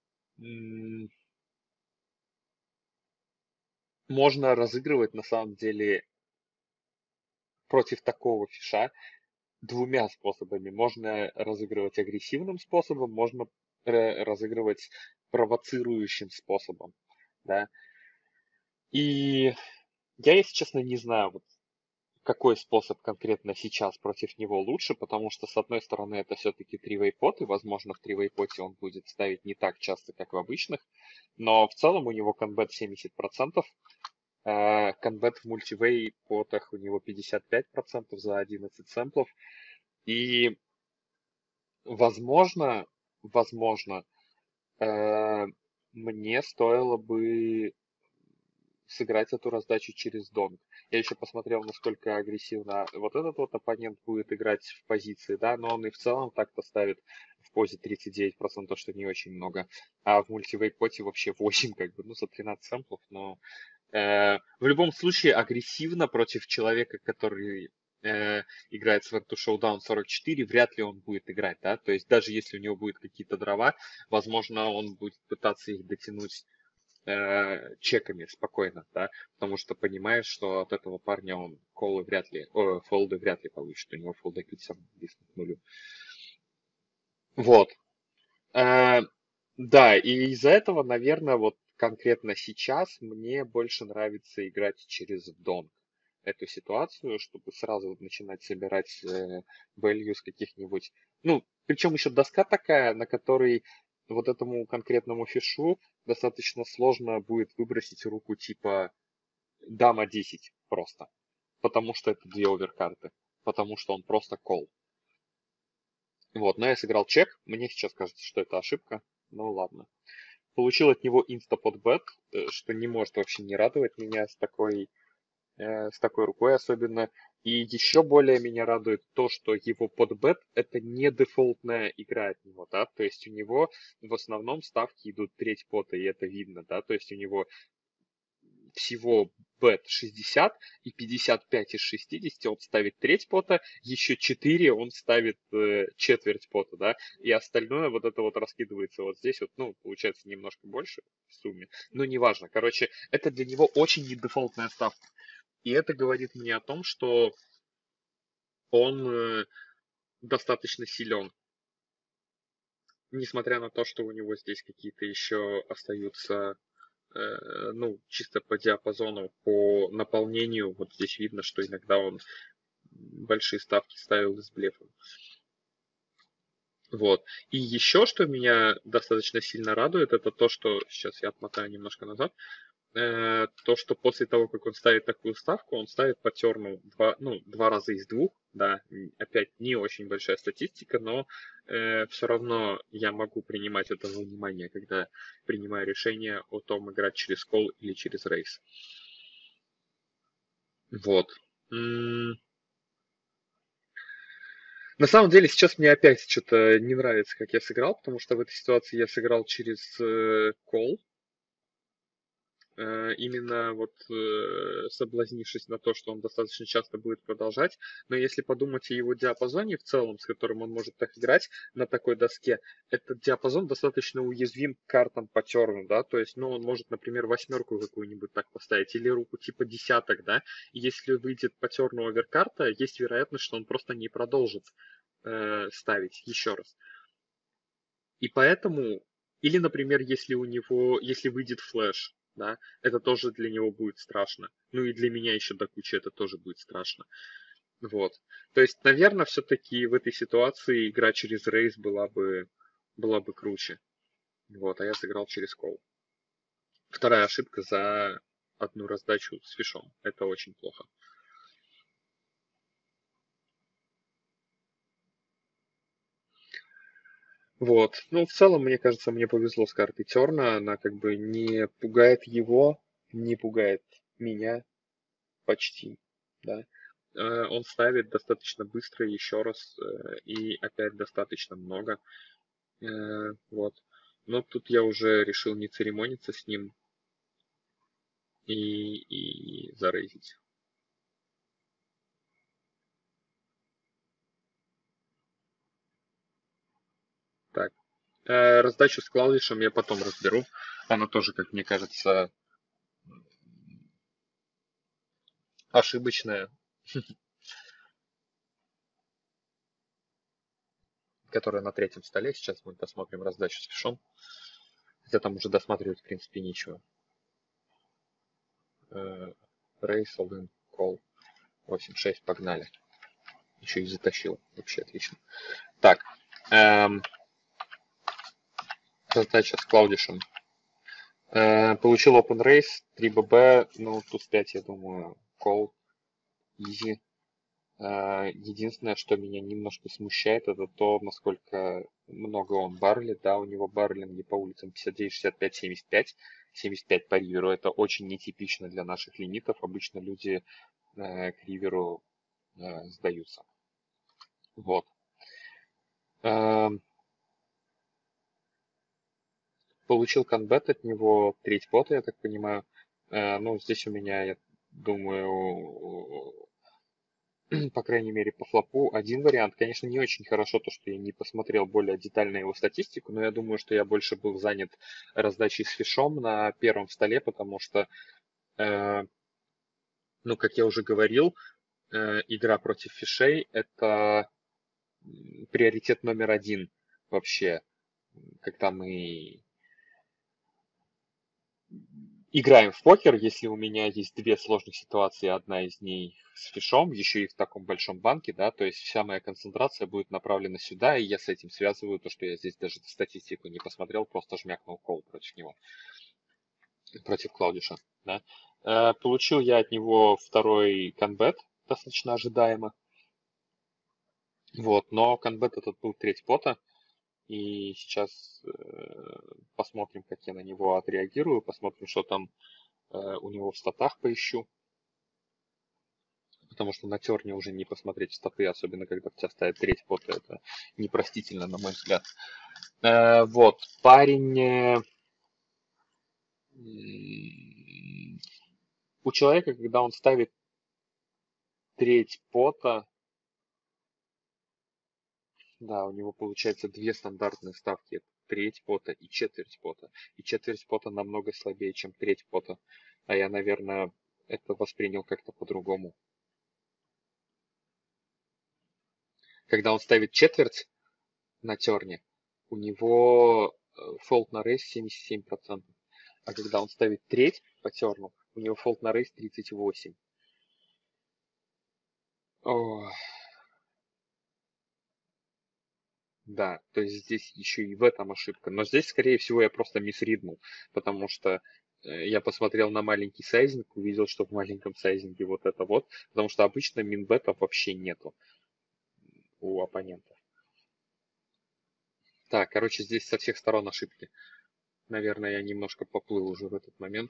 можно разыгрывать на самом деле против такого фиша двумя способами. Можно разыгрывать агрессивным способом, можно разыгрывать провоцирующим способом. Да? И я, если честно, не знаю, вот, какой способ конкретно сейчас против него лучше, потому что, с одной стороны, это все-таки тривейпот, и, возможно, в тривейпоте он будет ставить не так часто, как в обычных, но в целом у него конбет 70%, конбет в мультивей-потах у него 55% за 11 сэмплов, и возможно, мне стоило бы сыграть эту раздачу через донг. Я еще посмотрел, насколько агрессивно вот этот вот оппонент будет играть в позиции, да, но он и в целом так-то ставит в позе 39%, что не очень много. А в мультивейпоте вообще 8, как бы, ну, за 13 сэмплов, но в любом случае агрессивно против человека, который играет с Went to Showdown 44, вряд ли он будет играть, да, то есть даже если у него будут какие-то дрова, возможно, он будет пытаться их дотянуть чеками спокойно, да, потому что понимаешь, что от этого парня он колы вряд ли, фолды вряд ли получит, у него фолда кидса близко к нулю. Вот. Да, и из-за этого, наверное, вот конкретно сейчас мне больше нравится играть через донг эту ситуацию, чтобы сразу начинать собирать value с каких-нибудь... Ну, причем еще доска такая, на которой вот этому конкретному фишу достаточно сложно будет выбросить руку типа дама 10 просто. Потому что это две оверкарты. Потому что он просто кол. Вот, но я сыграл чек, мне сейчас кажется, что это ошибка, ну ладно. Получил от него инстапот-бет, что не может вообще не радовать меня с такой рукой особенно. И еще более меня радует то, что его подбет это не дефолтная игра от него, да, то есть у него в основном ставки идут треть пота, и это видно, да, то есть у него всего бет 60 и 55 из 60 он ставит треть пота, еще 4 он ставит четверть пота, да, и остальное вот это вот раскидывается вот здесь вот, ну, получается немножко больше в сумме, но неважно, короче, это для него очень недефолтная ставка. И это говорит мне о том, что он достаточно силен, несмотря на то, что у него здесь какие-то еще остаются, ну, чисто по диапазону, по наполнению. Вот здесь видно, что иногда он большие ставки ставил из блефа. Вот. И еще, что меня достаточно сильно радует, это то, что... Сейчас я отмотаю немножко назад. То, что после того, как он ставит такую ставку, он ставит по терну два раза из двух, да, опять не очень большая статистика, но все равно я могу принимать это во внимание, когда принимаю решение о том, играть через кол или через рейс. Вот. На самом деле сейчас мне опять что-то не нравится, как я сыграл, потому что в этой ситуации я сыграл через кол, именно вот соблазнившись на то, что он достаточно часто будет продолжать. Но если подумать о его диапазоне в целом, с которым он может так играть на такой доске, этот диапазон достаточно уязвим к картам по терну, да, то есть, ну, он может, например, восьмерку какую-нибудь так поставить или руку типа десяток, да, и если выйдет по терну оверкарта, есть вероятность, что он просто не продолжит ставить еще раз. И поэтому, или, например, если выйдет флеш, да, это тоже для него будет страшно. Ну и для меня еще до кучи это тоже будет страшно. Вот. То есть, наверное, все-таки в этой ситуации игра через рейс была бы круче. Вот, а я сыграл через кол. Вторая ошибка за одну раздачу с фишом. Это очень плохо. Вот. Ну, в целом, мне кажется, мне повезло с картой Терна. Она как бы не пугает его, не пугает меня почти, да. Он ставит достаточно быстро еще раз и опять достаточно много. Вот. Но тут я уже решил не церемониться с ним и зарейзить. Так. Раздачу с клавишем я потом разберу. Она тоже, как мне кажется, ошибочная, которая на третьем столе. Сейчас мы посмотрим раздачу с фишом. Хотя там уже досматривать, в принципе, нечего. Рейс, all кол. 8-6, погнали. Еще и затащил. Вообще отлично. Так. Задача с Клаудишем. Получил Open Race, 3BB, ну, тут 5, я думаю, call, easy. Единственное, что меня немножко смущает, это то, насколько много он баррелит. Да, у него баррелинги по улицам 59, 65, 75. 75 по риверу. Это очень нетипично для наших лимитов. Обычно люди к риверу сдаются. Вот. Получил конбет от него, треть пота, я так понимаю. Ну, здесь у меня, я думаю, по крайней мере, по флопу один вариант. Конечно, не очень хорошо то, что я не посмотрел более детально его статистику, но я думаю, что я больше был занят раздачей с фишом на первом столе, потому что, ну, как я уже говорил, игра против фишей – это приоритет номер один вообще, когда мы играем в покер, если у меня есть две сложных ситуации, одна из них с фишом, еще и в таком большом банке, да, то есть вся моя концентрация будет направлена сюда, и я с этим связываю то, что я здесь даже статистику не посмотрел, просто жмякнул кол против него, против Клаудиша, да. Получил я от него второй конбет, достаточно ожидаемо. Вот, но конбет этот был треть пота, и сейчас посмотрим, как я на него отреагирую, посмотрим, что там у него в статах поищу, потому что на терне уже не посмотреть статы, особенно когда в тебя ставят треть пота, это непростительно, на мой взгляд. Вот, парень... у человека, когда он ставит треть пота, да, у него получается две стандартные ставки. Это треть пота и четверть пота. И четверть пота намного слабее, чем треть пота. А я, наверное, это воспринял как-то по-другому. Когда он ставит четверть на терне, у него фолд на рейс 77%. А когда он ставит треть по терну, у него фолд на рейс 38%. О, да, то есть здесь еще и в этом ошибка. Но здесь, скорее всего, я просто мисриднул, потому что я посмотрел на маленький сайзинг, увидел, что в маленьком сайзинге вот это вот, потому что обычно минбетов вообще нету у оппонентов. Так, короче, здесь со всех сторон ошибки. Наверное, я немножко поплыл уже в этот момент.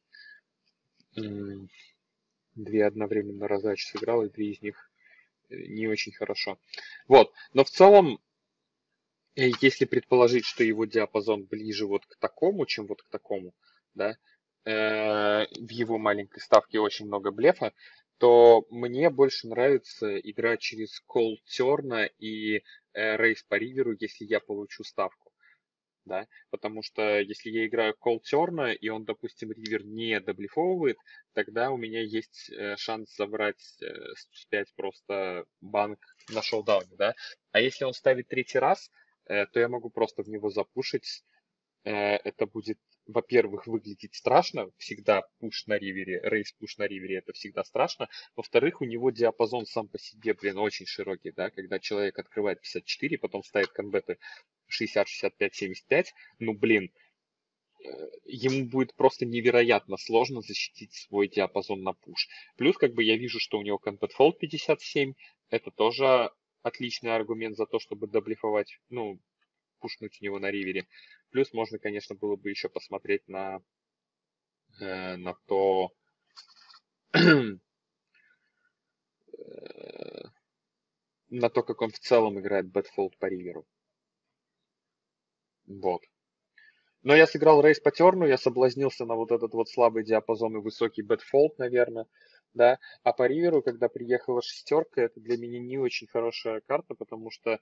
Две одновременно раздачи сыграл, и две из них не очень хорошо. Вот, но в целом, если предположить, что его диапазон ближе вот к такому, чем вот к такому, да, в его маленькой ставке очень много блефа, то мне больше нравится играть через call терна и рейс по риверу, если я получу ставку. Да, потому что если я играю call терна, и он, допустим, ривер не доблефовывает, тогда у меня есть шанс забрать с 5 просто банк на шоудауне, да. А если он ставит третий раз, то я могу просто в него запушить. Это будет, во-первых, выглядеть страшно, всегда пуш на ривере, рейс пуш на ривере, это всегда страшно. Во-вторых, у него диапазон сам по себе, блин, очень широкий, да, когда человек открывает 54, потом ставит конбеты 60, 65, 75, ну, блин, ему будет просто невероятно сложно защитить свой диапазон на пуш. Плюс, как бы я вижу, что у него конбет фолд 57, это тоже отличный аргумент за то, чтобы доблефовать, ну, пушнуть у него на ривере. Плюс можно, конечно, было бы еще посмотреть на то, на то, как он в целом играет бэтфолд по риверу. Вот. Но я сыграл рейс по терну, я соблазнился на вот этот вот слабый диапазон и высокий бэтфолд, наверное, да. А по риверу, когда приехала шестерка, это для меня не очень хорошая карта, потому что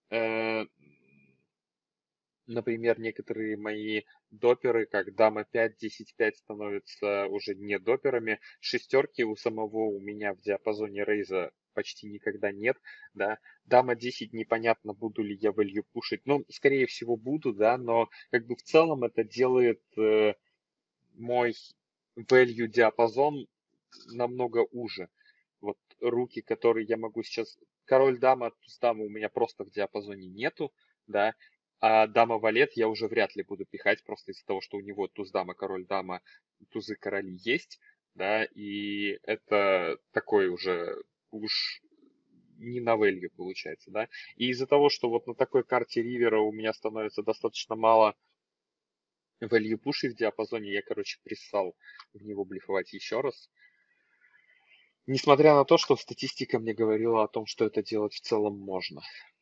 например, некоторые мои доперы, как дама 5, 10, 5 становятся уже не доперами. Шестерки у самого у меня в диапазоне рейза почти никогда нет, да. Дама 10 непонятно, буду ли я value пушить. Ну, скорее всего, буду, да, но как бы в целом это делает мой value диапазон намного уже. Вот руки, которые я могу сейчас... Король-дама, туз-дама у меня просто в диапазоне нету, да, а дама-валет я уже вряд ли буду пихать, просто из-за того, что у него туз-дама, король-дама, тузы-короли есть, да, и это такой уже уж не на value получается, да. И из-за того, что вот на такой карте ривера у меня становится достаточно мало value пушей в диапазоне, я, короче, присал в него блефовать еще раз. Несмотря на то, что статистика мне говорила о том, что это делать в целом можно.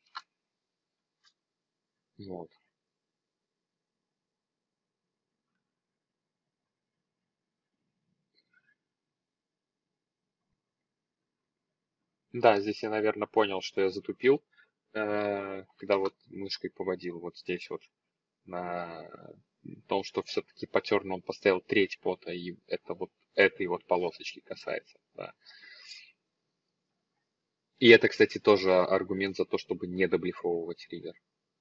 Вот. Да, здесь я, наверное, понял, что я затупил, когда вот мышкой поводил вот здесь вот на том, что все-таки по терну он поставил треть пота, и это вот этой вот полосочки касается. Да. И это, кстати, тоже аргумент за то, чтобы не доблефовывать ривер.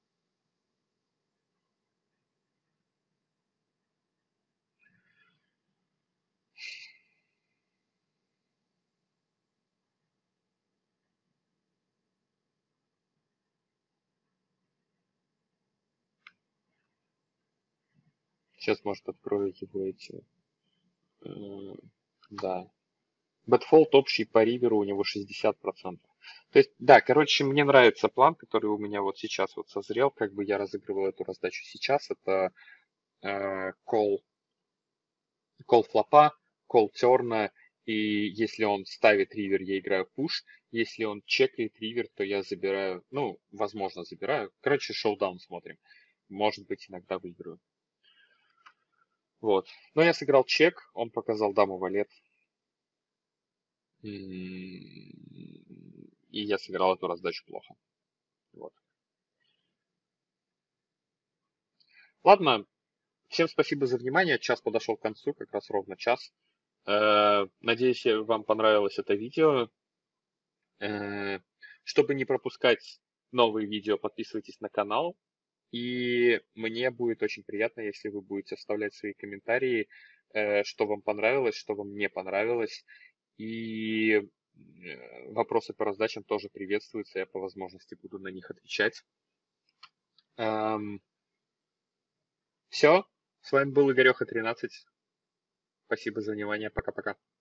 Сейчас, может, открою его эти... Да. Бэтфолд общий по риверу у него 60%. То есть, да, короче, мне нравится план, который у меня вот сейчас вот созрел, как бы я разыгрывал эту раздачу сейчас. Это кол, кол флопа, кол терна, и если он ставит ривер, я играю пуш. Если он чекает ривер, то я забираю, ну, возможно, забираю. Короче, шоудаун смотрим. Может быть, иногда выиграю. Вот. Но я сыграл чек, он показал даму валет. И я сыграл эту раздачу плохо. Вот. Ладно, всем спасибо за внимание. Час подошел к концу, как раз ровно час. Надеюсь, вам понравилось это видео. Э, Чтобы не пропускать новые видео, подписывайтесь на канал. И мне будет очень приятно, если вы будете оставлять свои комментарии, что вам понравилось, что вам не понравилось. И вопросы по раздачам тоже приветствуются. Я по возможности буду на них отвечать. Все. С вами был Игореха 13. Спасибо за внимание. Пока-пока.